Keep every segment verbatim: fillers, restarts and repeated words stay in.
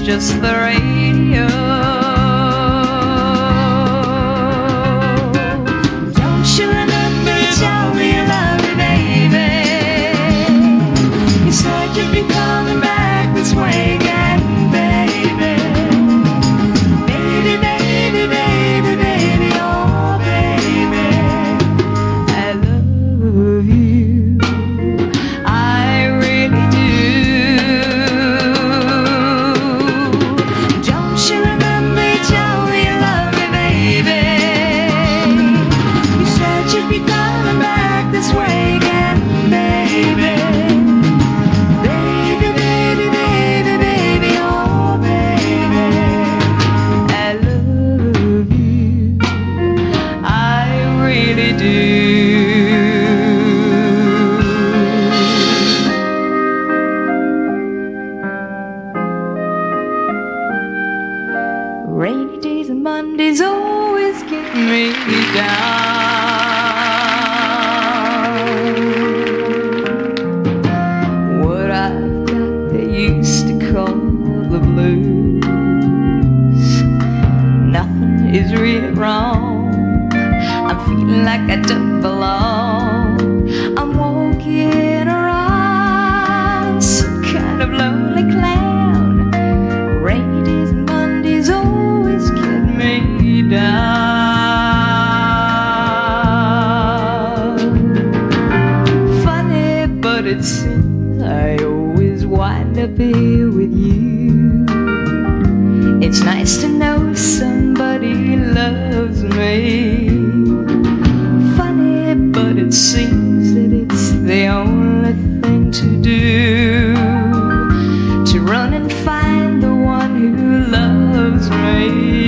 just the radio. Don't you remember you told me you love me, baby? You said you'd be coming back this way again, baby. Baby, baby, baby, baby, oh baby, I love you, I really do. Don't you remember you told me you love me, baby? You said you'd be coming back this way again, baby. Baby, baby, baby, baby, oh baby, I love you, I really do. Rainy days and Mondays always get me down. What I've got they used to call the blues. Nothing is really wrong. I'm feeling like I don't belong. I'm walking around some kind of lonely clown. Rainy days and Mondays always get me down. Funny, but it seems I always wind up here with you. It's nice to know somebody loves me. Funny, but it seems that it's the only thing to do, to run and find the one who loves me.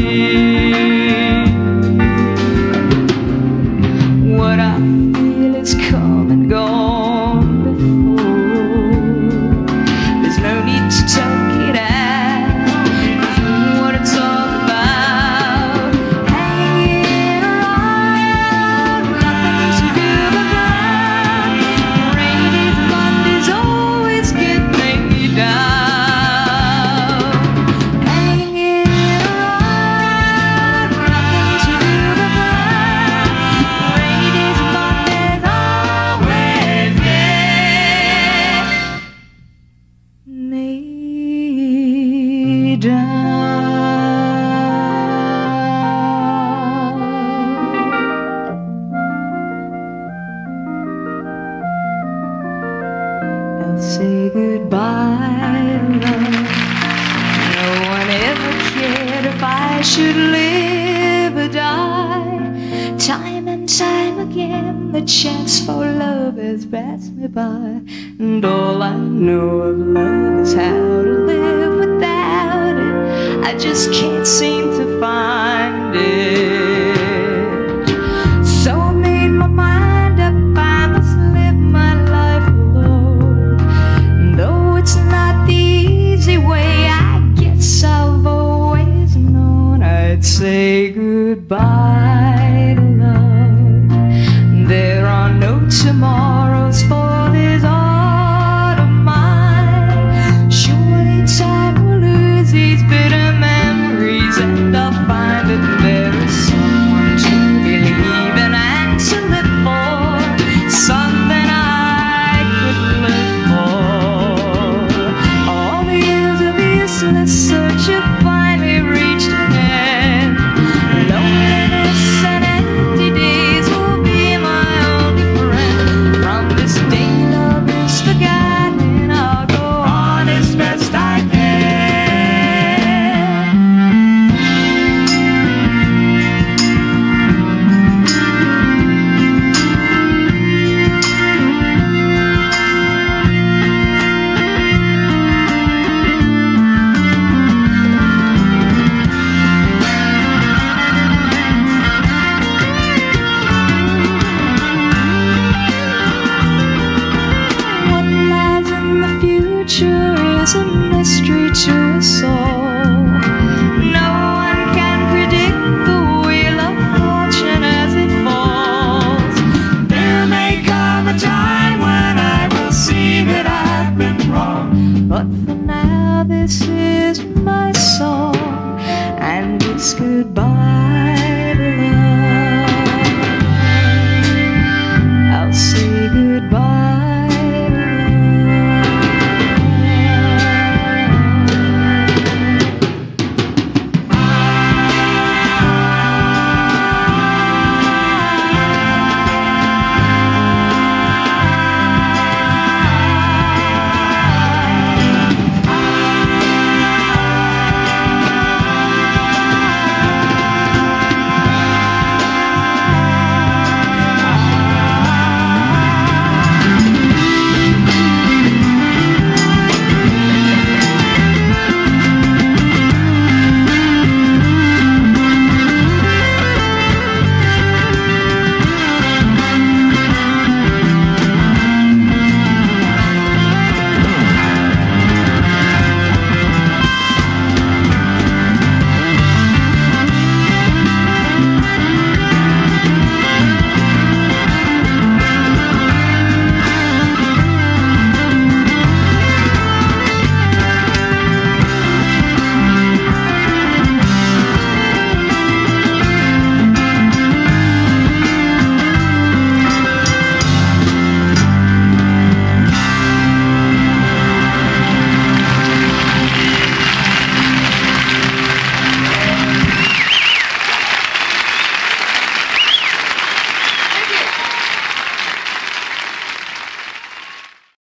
What I feel is come and gone before. There's no need to talk it out. What it's all about, hanging around, nothing to do but run. Rainy days and Mondays always get me down. Hanging around, nothing to do but run. Rainy days and Mondays always get me down. I'll say goodbye, love. No one ever cared if I should live or die. Time and time again, the chance for love has passed me by, and all I know of love is how to live without it. I just can't seem to find it. So I made my mind up, I must live my life alone. And though it's not the easy way, I guess I've always known I'd say goodbye to love. There are no tomorrows for this heart of mine. Surely time will lose these bitter memories, and I'll find that there is someone to believe in and to live for, something I could live for. All the years of useless search have finally reached an end. Loneliness and empty days will be my only friend. From this day love is forgotten, I'll go on as best I can. What lies in the future is a mystery to us all. No one can predict the wheel of fortune as it falls. There may come a time when I will see that I've been wrong, but for now this this is my song, and this goodbye